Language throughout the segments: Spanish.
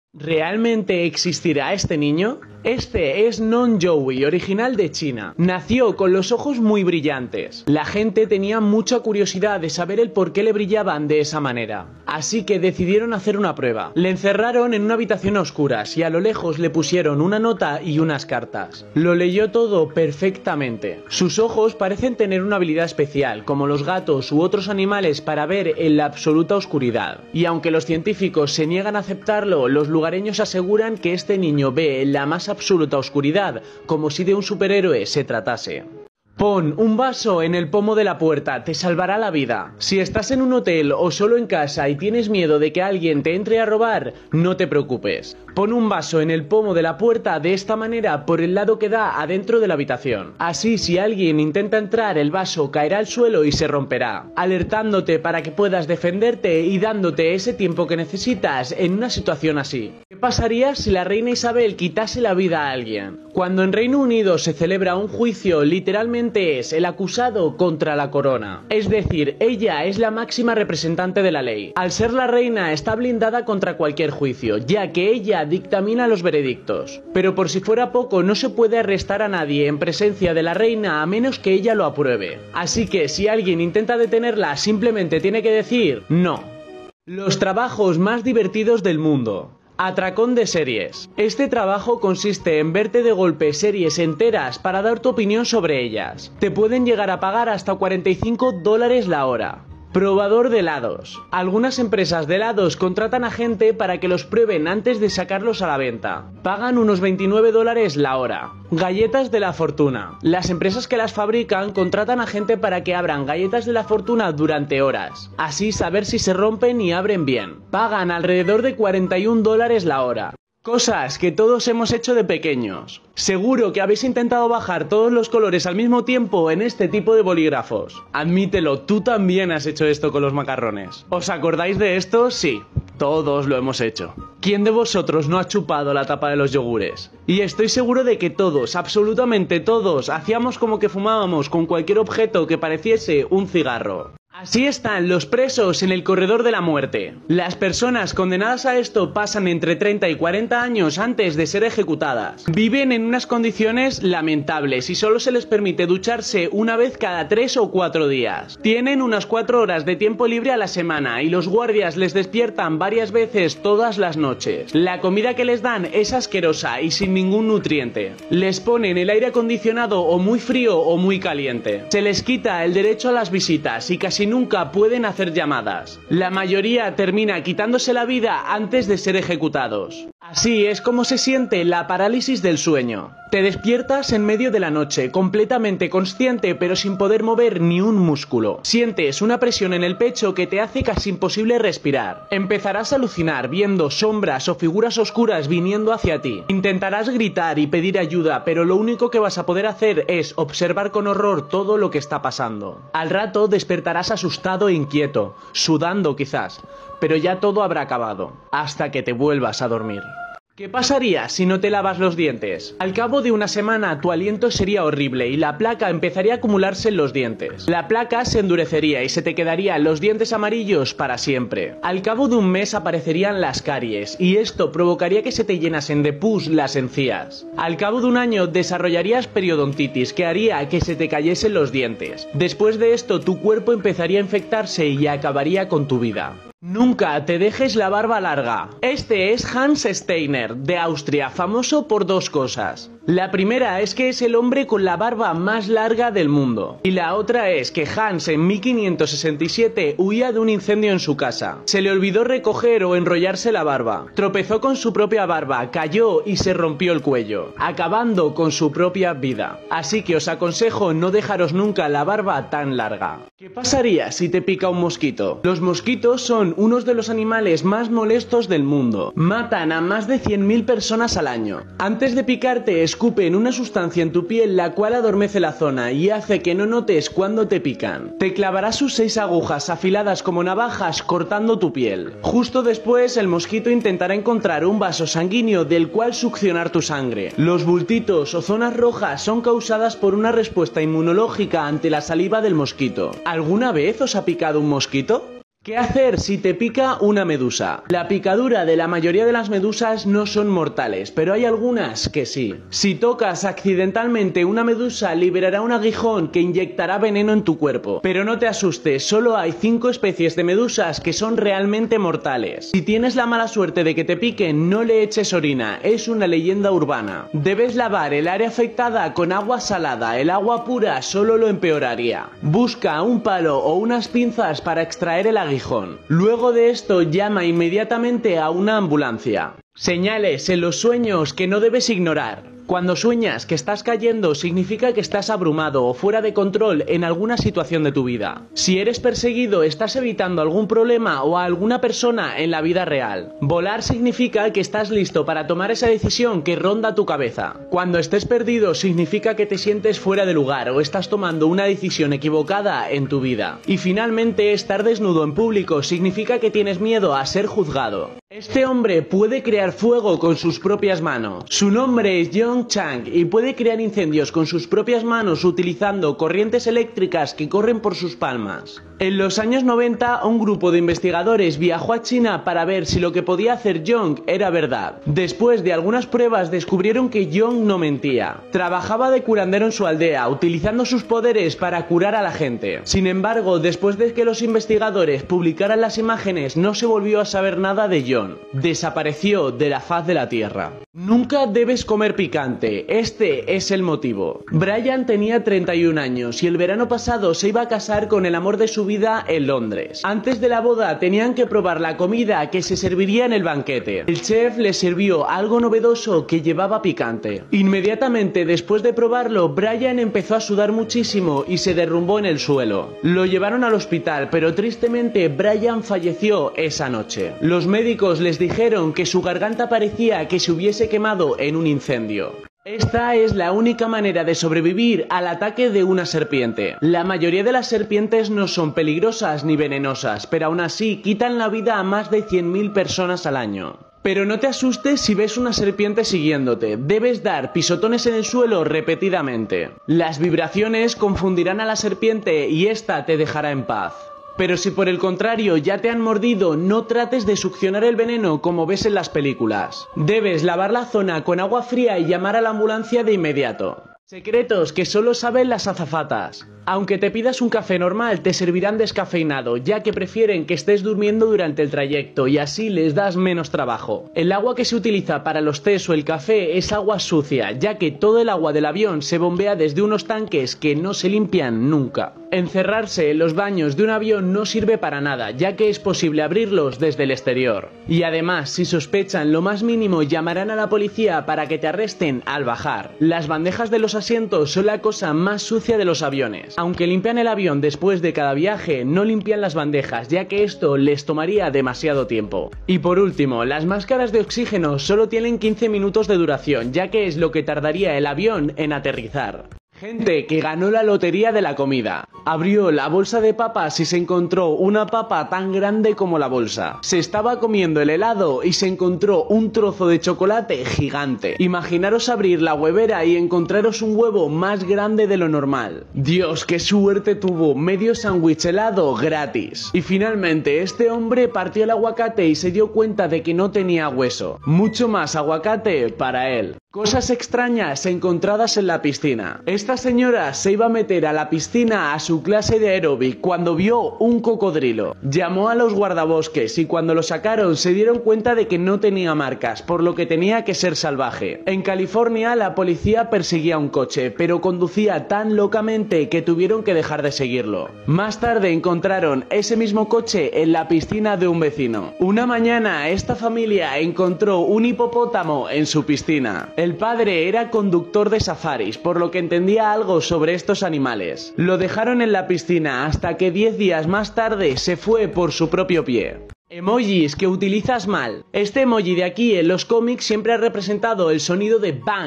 ¿Realmente existirá este niño? Este es Non Joey, original de China. Nació con los ojos muy brillantes. La gente tenía mucha curiosidad de saber el por qué le brillaban de esa manera. Así que decidieron hacer una prueba. Le encerraron en una habitación a oscuras y a lo lejos le pusieron una nota y unas cartas. Lo leyó todo perfectamente. Sus ojos parecen tener una habilidad especial, como los gatos u otros animales, para ver en la absoluta oscuridad. Y aunque los científicos se niegan a aceptarlo, los lugareños aseguran que este niño ve en la más absoluta oscuridad, como si de un superhéroe se tratase. Pon un vaso en el pomo de la puerta, te salvará la vida. Si estás en un hotel o solo en casa y tienes miedo de que alguien te entre a robar, no te preocupes. Pon un vaso en el pomo de la puerta de esta manera por el lado que da adentro de la habitación. Así, si alguien intenta entrar, el vaso caerá al suelo y se romperá, alertándote para que puedas defenderte y dándote ese tiempo que necesitas en una situación así. ¿Qué pasaría si la reina Isabel quitase la vida a alguien? Cuando en Reino Unido se celebra un juicio, literalmente es el acusado contra la corona. Es decir, ella es la máxima representante de la ley. Al ser la reina, está blindada contra cualquier juicio, ya que ella dictamina los veredictos. Pero por si fuera poco, no se puede arrestar a nadie en presencia de la reina a menos que ella lo apruebe. Así que si alguien intenta detenerla, simplemente tiene que decir no. Los trabajos más divertidos del mundo. Atracón de series. Este trabajo consiste en verte de golpe series enteras para dar tu opinión sobre ellas. Te pueden llegar a pagar hasta $45 la hora. Probador de helados. Algunas empresas de helados contratan a gente para que los prueben antes de sacarlos a la venta. Pagan unos $29 la hora. Galletas de la fortuna. Las empresas que las fabrican contratan a gente para que abran galletas de la fortuna durante horas. Así saber si se rompen y abren bien. Pagan alrededor de $41 la hora. Cosas que todos hemos hecho de pequeños. Seguro que habéis intentado bajar todos los colores al mismo tiempo en este tipo de bolígrafos. Admítelo, tú también has hecho esto con los macarrones. ¿Os acordáis de esto? Sí, todos lo hemos hecho. ¿Quién de vosotros no ha chupado la tapa de los yogures? Y estoy seguro de que todos, absolutamente todos, hacíamos como que fumábamos con cualquier objeto que pareciese un cigarro. Así están los presos en el corredor de la muerte. Las personas condenadas a esto pasan entre 30 y 40 años antes de ser ejecutadas. Viven en unas condiciones lamentables y solo se les permite ducharse una vez cada 3 o 4 días. Tienen unas 4 horas de tiempo libre a la semana y los guardias les despiertan varias veces todas las noches. La comida que les dan es asquerosa y sin ningún nutriente. Les ponen el aire acondicionado o muy frío o muy caliente. Se les quita el derecho a las visitas y casi nunca pueden hacer llamadas. La mayoría termina quitándose la vida antes de ser ejecutados. Así es como se siente la parálisis del sueño. Te despiertas en medio de la noche, completamente consciente pero sin poder mover ni un músculo. Sientes una presión en el pecho que te hace casi imposible respirar. Empezarás a alucinar viendo sombras o figuras oscuras viniendo hacia ti. Intentarás gritar y pedir ayuda, pero lo único que vas a poder hacer es observar con horror todo lo que está pasando. Al rato despertarás asustado e inquieto, sudando quizás, pero ya todo habrá acabado, hasta que te vuelvas a dormir. ¿Qué pasaría si no te lavas los dientes? Al cabo de una semana tu aliento sería horrible y la placa empezaría a acumularse en los dientes. La placa se endurecería y se te quedarían los dientes amarillos para siempre. Al cabo de un mes aparecerían las caries y esto provocaría que se te llenasen de pus las encías. Al cabo de un año desarrollarías periodontitis que haría que se te cayesen los dientes. Después de esto tu cuerpo empezaría a infectarse y acabaría con tu vida. Nunca te dejes la barba larga. Este es Hans Steiner, de Austria, famoso por dos cosas. La primera es que es el hombre con la barba más larga del mundo. Y la otra es que Hans en 1567 huía de un incendio en su casa. Se le olvidó recoger o enrollarse la barba. Tropezó con su propia barba, cayó y se rompió el cuello, acabando con su propia vida. Así que os aconsejo no dejaros nunca la barba tan larga. ¿Qué pasaría si te pica un mosquito? Los mosquitos son unos de los animales más molestos del mundo. Matan a más de 100.000 personas al año. Antes de picarte, escupen una sustancia en tu piel la cual adormece la zona y hace que no notes cuando te pican. Te clavará sus 6 agujas afiladas como navajas cortando tu piel. Justo después, el mosquito intentará encontrar un vaso sanguíneo del cual succionar tu sangre. Los bultitos o zonas rojas son causadas por una respuesta inmunológica ante la saliva del mosquito. ¿Alguna vez os ha picado un mosquito? ¿Qué hacer si te pica una medusa? La picadura de la mayoría de las medusas no son mortales, pero hay algunas que sí. Si tocas accidentalmente una medusa, liberará un aguijón que inyectará veneno en tu cuerpo. Pero no te asustes, solo hay 5 especies de medusas que son realmente mortales. Si tienes la mala suerte de que te piquen, no le eches orina, es una leyenda urbana. Debes lavar el área afectada con agua salada, el agua pura solo lo empeoraría. Busca un palo o unas pinzas para extraer el aguijón. Luego de esto, llama inmediatamente a una ambulancia. Señales en los sueños que no debes ignorar. Cuando sueñas que estás cayendo, significa que estás abrumado o fuera de control en alguna situación de tu vida. Si eres perseguido, estás evitando algún problema o a alguna persona en la vida real. Volar significa que estás listo para tomar esa decisión que ronda tu cabeza. Cuando estés perdido, significa que te sientes fuera de lugar o estás tomando una decisión equivocada en tu vida. Y finalmente, estar desnudo en público significa que tienes miedo a ser juzgado. Este hombre puede crear fuego con sus propias manos. Su nombre es John Chang y puede crear incendios con sus propias manos utilizando corrientes eléctricas que corren por sus palmas. En los años 90, un grupo de investigadores viajó a China para ver si lo que podía hacer John era verdad. Después de algunas pruebas descubrieron que John no mentía. Trabajaba de curandero en su aldea, utilizando sus poderes para curar a la gente. Sin embargo, después de que los investigadores publicaran las imágenes, no se volvió a saber nada de John. Desapareció de la faz de la tierra. Nunca debes comer picante, este es el motivo. Brian tenía 31 años y el verano pasado se iba a casar con el amor de su vida en Londres. Antes de la boda tenían que probar la comida que se serviría en el banquete. El chef les sirvió algo novedoso que llevaba picante. Inmediatamente después de probarlo, Brian empezó a sudar muchísimo y se derrumbó en el suelo. Lo llevaron al hospital, pero tristemente Brian falleció esa noche. Los médicos les dijeron que su garganta parecía que se hubiese quemado en un incendio. Esta es la única manera de sobrevivir al ataque de una serpiente. La mayoría de las serpientes no son peligrosas ni venenosas, pero aún así quitan la vida a más de 100.000 personas al año. Pero no te asustes si ves una serpiente siguiéndote, debes dar pisotones en el suelo repetidamente. Las vibraciones confundirán a la serpiente y esta te dejará en paz. Pero si por el contrario ya te han mordido, no trates de succionar el veneno como ves en las películas. Debes lavar la zona con agua fría y llamar a la ambulancia de inmediato. Secretos que solo saben las azafatas. Aunque te pidas un café normal, te servirán descafeinado, ya que prefieren que estés durmiendo durante el trayecto y así les das menos trabajo. El agua que se utiliza para los tés o el café es agua sucia, ya que todo el agua del avión se bombea desde unos tanques que no se limpian nunca. Encerrarse en los baños de un avión no sirve para nada, ya que es posible abrirlos desde el exterior. Y además, si sospechan lo más mínimo, llamarán a la policía para que te arresten al bajar. Las bandejas de los asientos son la cosa más sucia de los aviones. Aunque limpian el avión después de cada viaje, no limpian las bandejas, ya que esto les tomaría demasiado tiempo. Y por último, las máscaras de oxígeno solo tienen 15 minutos de duración, ya que es lo que tardaría el avión en aterrizar. Gente que ganó la lotería de la comida. Abrió la bolsa de papas y se encontró una papa tan grande como la bolsa. Se estaba comiendo el helado y se encontró un trozo de chocolate gigante. Imaginaros abrir la huevera y encontraros un huevo más grande de lo normal. Dios, qué suerte tuvo, medio sándwich helado gratis. Y finalmente este hombre partió el aguacate y se dio cuenta de que no tenía hueso. Mucho más aguacate para él. Cosas extrañas encontradas en la piscina. Esta señora se iba a meter a la piscina a su clase de aeróbic cuando vio un cocodrilo. Llamó a los guardabosques y cuando lo sacaron se dieron cuenta de que no tenía marcas, por lo que tenía que ser salvaje. En California la policía perseguía un coche, pero conducía tan locamente que tuvieron que dejar de seguirlo. Más tarde encontraron ese mismo coche en la piscina de un vecino. Una mañana esta familia encontró un hipopótamo en su piscina. El padre era conductor de safaris, por lo que entendía algo sobre estos animales. Lo dejaron en la piscina hasta que 10 días más tarde se fue por su propio pie. Emojis que utilizas mal. Este emoji de aquí en los cómics siempre ha representado el sonido de bang.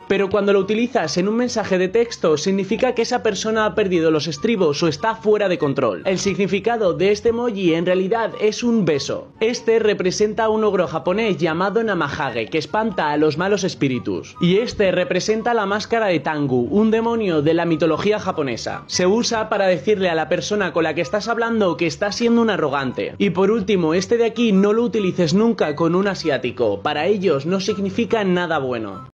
pero cuando lo utilizas en un mensaje de texto significa que esa persona ha perdido los estribos o está fuera de control. El significado de este emoji en realidad es un beso. Este representa a un ogro japonés llamado Namahage, que espanta a los malos espíritus. Y este representa la máscara de Tengu, un demonio de la mitología japonesa. Se usa para decirle a la persona con la que estás hablando que está siendo un arrogante. Y por último, este de aquí no lo utilices nunca con un asiático. Para ellos no significa nada bueno.